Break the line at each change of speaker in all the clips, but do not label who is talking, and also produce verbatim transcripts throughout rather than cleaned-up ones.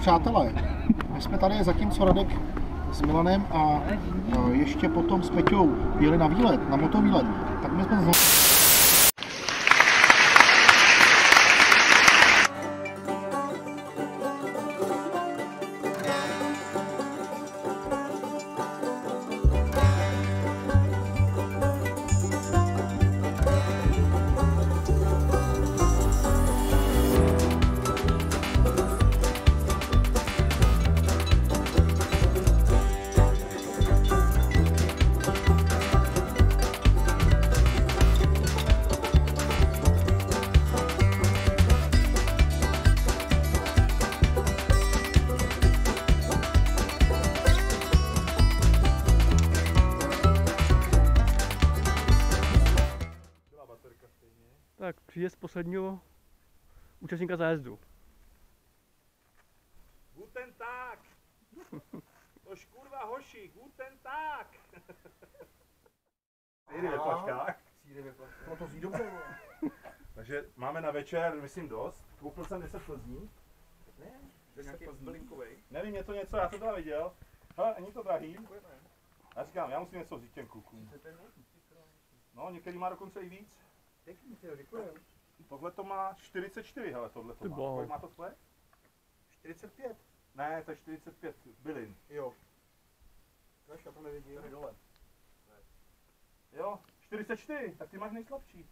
přátelé, my jsme tady zatímco Radek s Milanem a ještě potom s Peťou jeli na výlet, na motovýlet, tak my jsme znovu...
Tak příjezd posledního účastníka zájezdu.
Guten Tag! Tož kurva hoši, guten Tag! Síry ve flaškách.
No to zní dobře.
Takže máme na večer, myslím, dost. Koupil jsem deset Plzní. Ne, deset Plzní. Nevím, je to něco, já to teda viděl. Hele, není to drahý. Já říkám, já musím něco vzít těm klukům. No, některý má dokonce i víc. Tohle to má čtyřicet čtyři, hele, tohle to má. Kolik má to tvoje?
čtyřicet pět.
Ne, to je čtyřicet pět bylin.
Jo. Kaž, já to nevidím. Tady dole.
Jo, čtyřicet čtyři, tak ty máš nejslabší.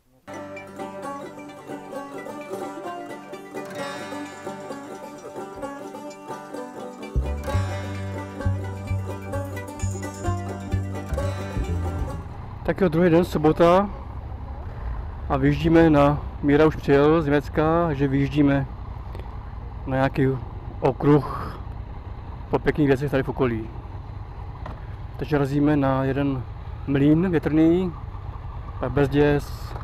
Tak jo, druhý den, sobota. A vyjíždíme na, Míra už přijel z Německa, že vyjíždíme na nějaký okruh po pěkných věcech tady v okolí. Takže razíme na jeden mlýn větrný, pak Bezděz.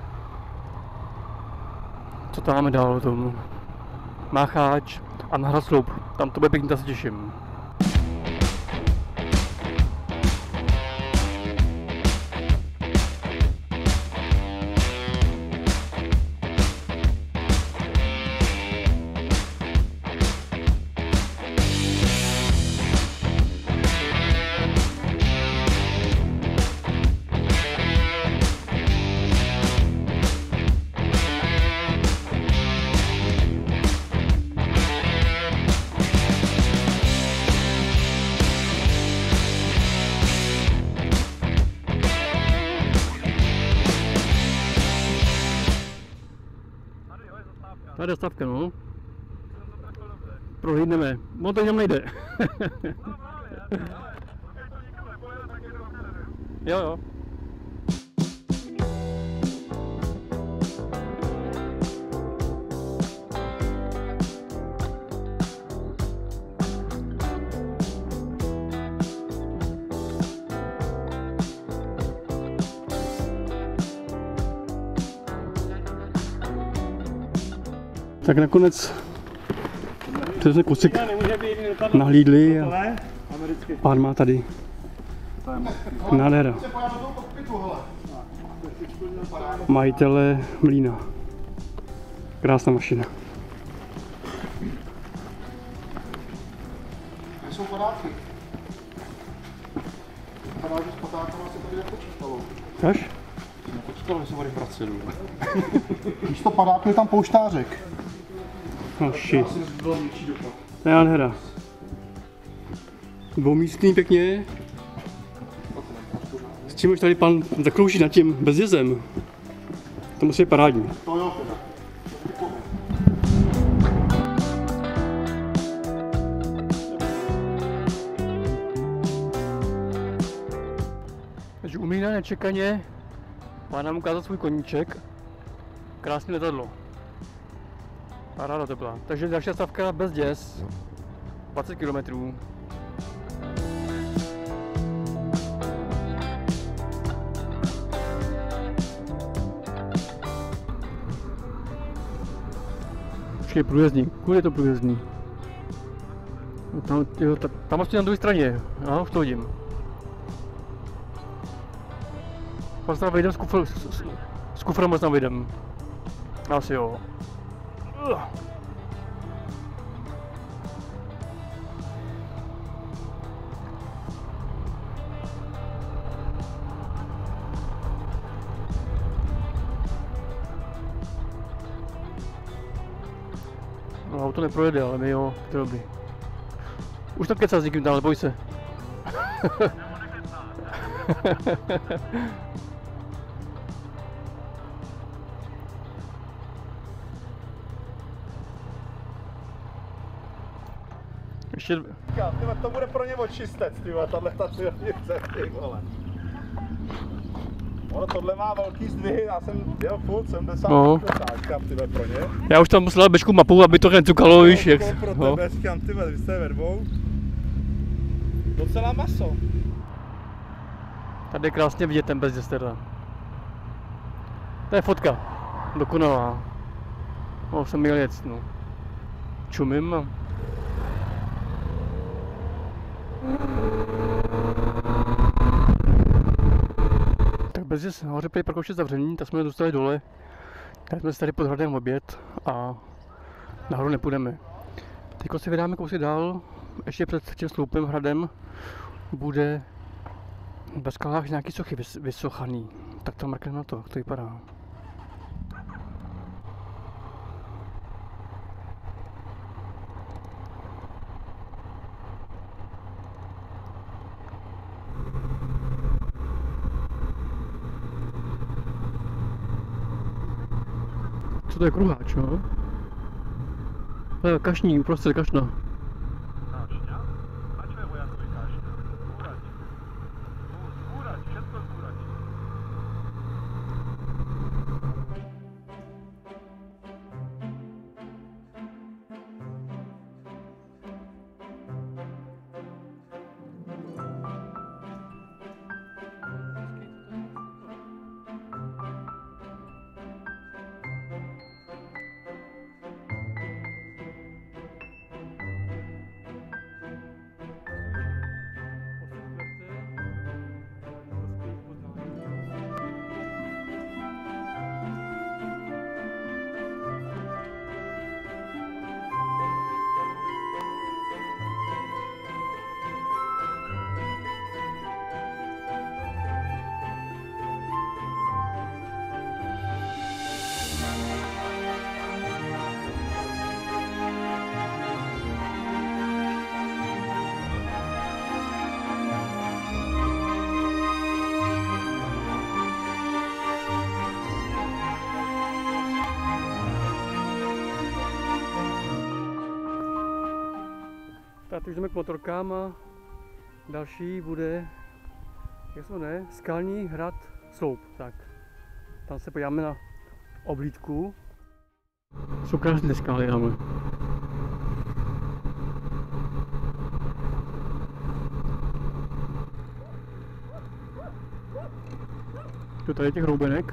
Co tam máme dál tomu? Mácháč a na Hrasloup, tam to bude pěkný, tam se těším. Tady je stavka, no. Prohlídneme. No to jenom nejde. Jo, jo. Tak nakonec to jsme kousek nahlídli a pán má tady nádhera. Majitele mlýna. Krásná mašina.
Kde jsou padátky? Vypadá, že s padákama se tady nepočítalo.
Kaž?
Nepočítalo, že se tady vraceli. Když to padáky, je tam pouštářek.
Hoši. To je nádhera. Dvoumístný pěkně. S čím už tady pan zakrouží nad tím Bezdězem. To musí být parádní.
To jo, teda.
Takže u mlýna nečekaně pán nám ukázal svůj koníček. Krásné letadlo. Paráda to byla. Takže další stavka Bezděz. dvacet kilometrů. Počkej, průjezdní. Kudy je to průjezdní? No tam, jo, ta, tam asi na druhé straně. Aha, už to vidím. Pak tam vejdem s, kufr, s, s, s kufrem tam vejdem. Asi jo. No, auto neprojede, ale my jo, to je dobrý. Už to kecá s někým tam, ale boj se. Ještě...
Tyhle, to bude pro ně očistec, tyhle, tahle ta silnice, ty vole. Ono tohle má velký zdvihy, já jsem jel furt sedmdesát
no.
Říkám, tyhle, pro ně.
Já už tam musel dát bečku mapu, aby to necukalo, víš, jak...
Pro
no.
tebe, říkám, tyhle, vy jste ve dvou. Docela maso.
Tady je krásně vidět ten Bezděster. To je fotka. Dokonalá. No, jsem měl jet, no. Čumím a... Tak Bezděs nahoře prý parkoviště zavření, tak jsme je dostali dole. Tak jsme se tady pod hradem oběd a nahoru nepůjdeme. Teď si vydáme kousek dál, ještě před tím sloupem hradem bude ve skalách nějaký sochy vys vysochaný. Tak to mrkneme na to, jak to vypadá. Co to je kruháč, no? To je kašní, uprostřed kašna. Tak teď jdeme k motorkám a další bude, jak se jmenuje, Skalní hrad Sloup. Tak, tam se podíváme na oblídku. Jsou krásné skály, ale. Tu tady je těch hroubenek.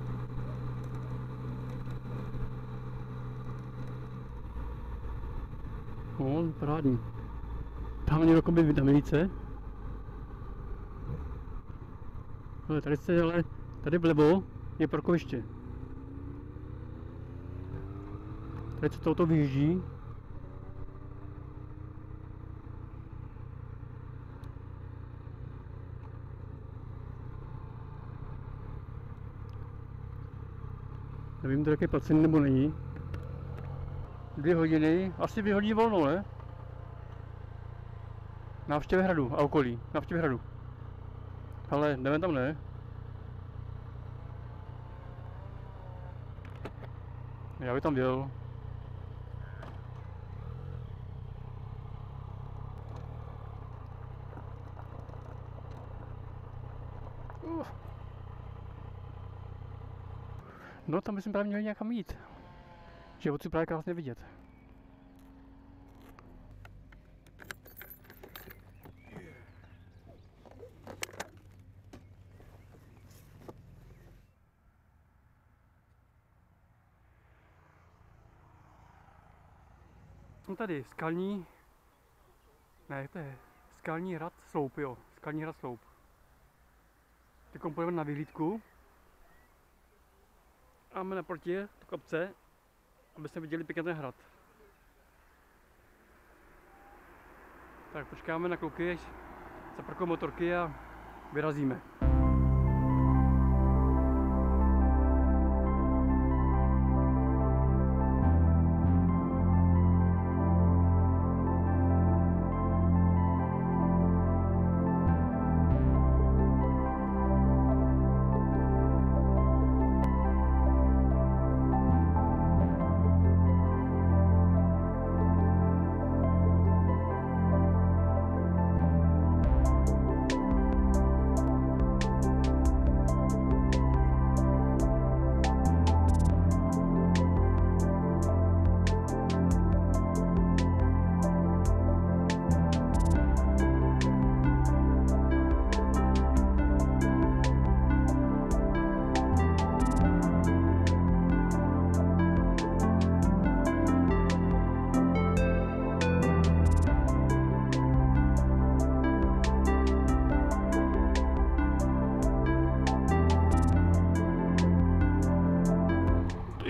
No, parádní. Tam je jakoby vitaminice. Ale tady se, ale tady vlevo je parkoviště. Tady co toto vyjíždí. Nevím, to jaké placený nebo není. Dvě hodiny, asi dvě hodiny volno, ne? Návštěvě hradu a okolí, návštěvě hradu. Ale jdeme tam, ne? Já bych tam jel. Uh. No tam bychom právě měli nějakam jít. Že odsud právě krásně vidět. Jsem tady skalní, ne to je Skalní hrad Sloup, jo, Skalní hrad Sloup. Teď půjdeme na vyhlídku. A máme naproti tu kopce, abyste viděli pěkně ten hrad. Tak počkáme na kluky, až zaparkují motorky a vyrazíme.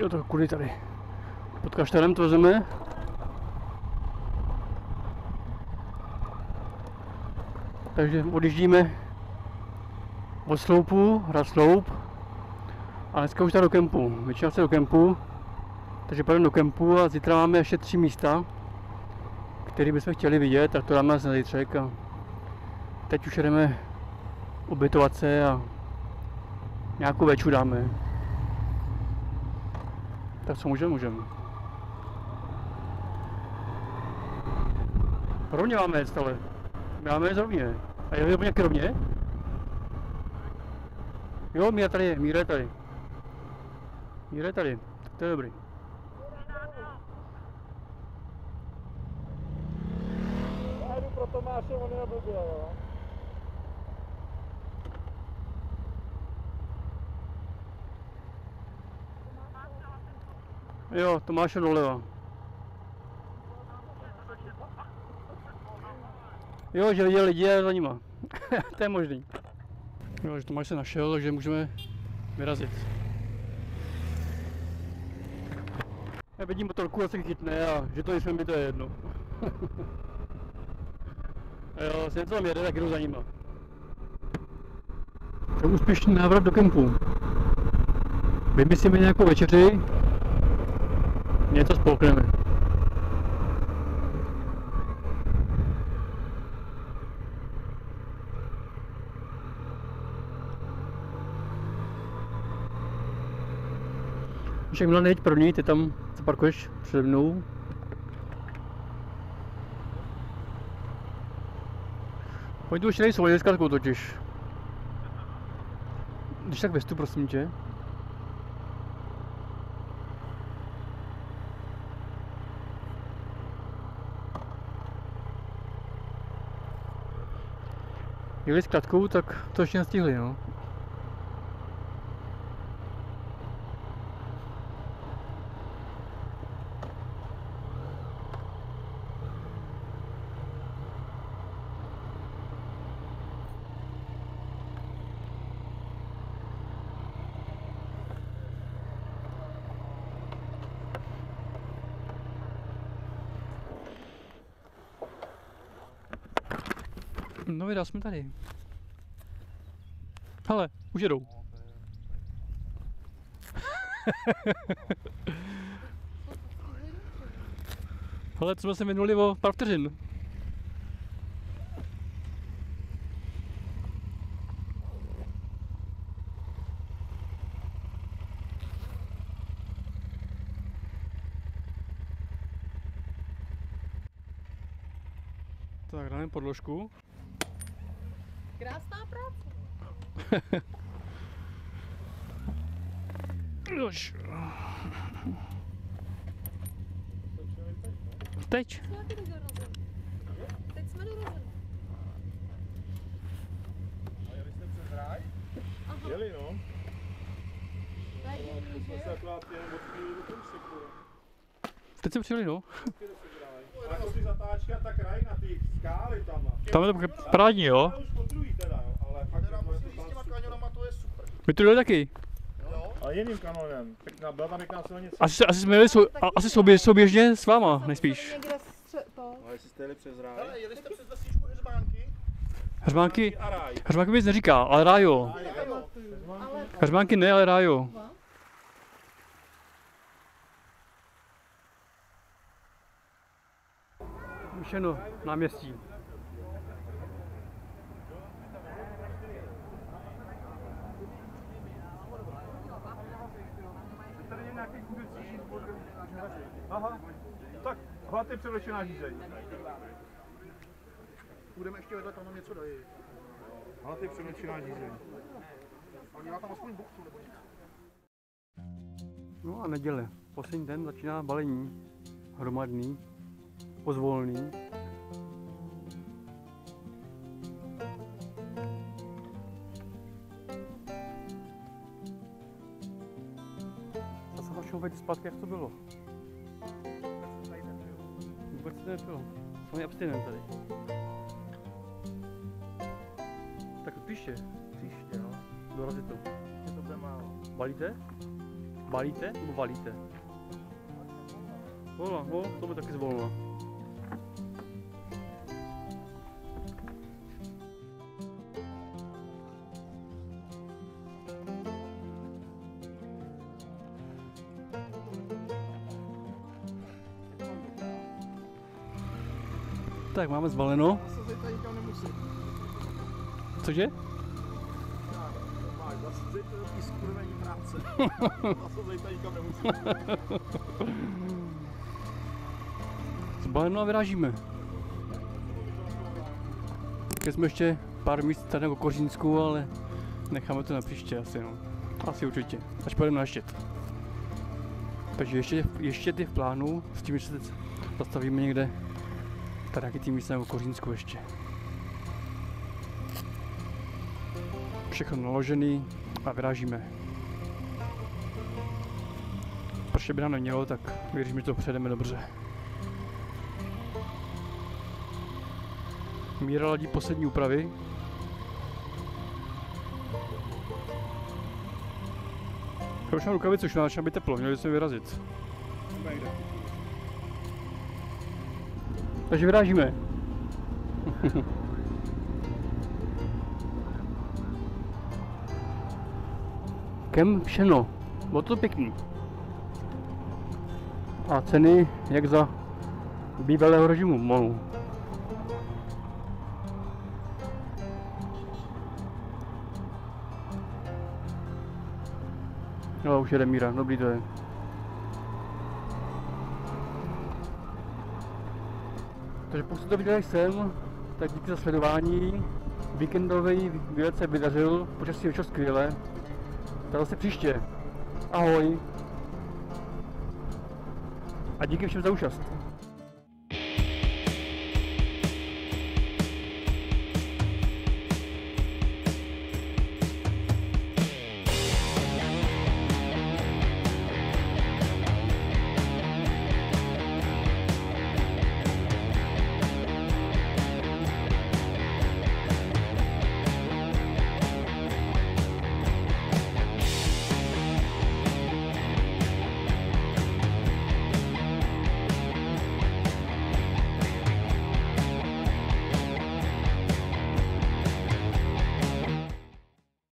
Jo, to kudy tady. Pod kaštelem to vezeme. Takže odjíždíme od sloupu, hrad sloup. A dneska už tady do kempu. Většina chce do kempu. Takže půjdeme do kempu a zítra máme ještě tři místa, které bychom chtěli vidět, tak to dáme na zítřek. A teď už jdeme ubytovat se a nějakou veču dáme. Tak co můžeme, můžeme. Rovně máme jet stále. Máme jet rovně. A je to nějaký rovně? Jo, Míra tady je, Míra je tady. Míra je tady, tak to je dobrý.
Já jdu pro Tomáše, on je blbě, jo.
Jo, Tomáš je doleva. Jo, že viděl lidi a za nima. To je možný. Jo, že Tomáš se našel, takže můžeme vyrazit. Já vidím motorku a se chytne a že to jsme mi to je jedno. Jo, jsem to tam jede, tak jdu za nima. To je úspěšný návrat do kempu. Vymyslíme nějakou večeři, něco spolkneme. Však Milan, jeď první, ty tam zaparkuješ přede mnou. Pojď už nejsou, je zkratkou totiž. Když tak vestu, prosím tě. Jeli s kratkou, tak to ještě nestihli, no. No vydal jsme tady. Hele, už jedou. Hele, co jsme se minuli o pár vteřin. Tak dáme podložku.
Krásná práce.
Už. Teď.
Jsme taky dorazili. Teď jsme dorazili.
A jeli jste přes ráj?
Aha.
Jeli, no.
Tak je
My jsme
že?
se akorát jen odchýlili do Kousíku.
Teď jsme přijeli, no.
A jako ty zatáčky a ta krajina, ty skály tam.
Tam je to parádní, jo.
Už potrují teda, jo, ale fakt
Teda
jako je
musím
to
s těma
tam
kanionama, to je super.
My tu jeli taky.
Jo?
ale jiným kanonem. Pěkná, byla tam pěkná silnice.
Asi, asi jsme jeli sou, a- asi soubě, souběžně s váma, nejspíš.
Někde stře- to.
No, jestli jste jeli přes ráj.
Hele, jeli jste přes vesničku Heřmánky?
Hřmánky,
A ráj.
hřmánky víc neříká, ale rájo.
Ale
Hřmánky ne, ale rájo. Myšeno, náměstí.
Aha, tak hlavně převlečená žízeň.
Půjdeme ještě vedle, tam mám něco dají.
Hlavně převlečená žízeň.
Ale dělá tam aspoň boxu nebo něco.
No a neděle. Poslední den začíná balení. Hromadný. Pozvolný. Zase začnou vejít zpátky, jak to bylo. Vůbec to nebylo. Samý abstinent tady. Tak píše.
Příště, no.
Dorazí to.
Je to bude málo.
Balíte? Balíte nebo valíte? Volna, no, to by taky zvolna. Tak máme zbaleno.
Zase tady nikam nemusím.
Cože?
Máš, zase to je takový skurvení práce. Zase tady nikam nemusím.
Zbaleno a vyrážíme. Teď jsme ještě pár míst tady na Kokořínsku, ale necháme to na příště asi, no. Asi určitě, až pojedeme na Štět. Takže ještě, ještě ty v plánu, s tím, že se teď zastavíme někde tady nějaký tým míst na Kokořínsku ještě. Všechno naložený a vyrážíme. Protože by nám nemělo, tak věřím, že to přejdeme dobře. Míra ladí poslední úpravy. Já už mám rukavice, už začíná být teplo, měli bychom vyrazit. Takže vyrážíme. Kem Všeno, bylo to pěkný. A ceny jak za bývalého režimu molu. No, už jede Míra, dobrý to je. Takže pokud jste to viděli jsem, tak díky za sledování. Víkendový výlet se vydařil, počasí vyšlo skvěle. Tak zase příště. Ahoj. A díky všem za účast.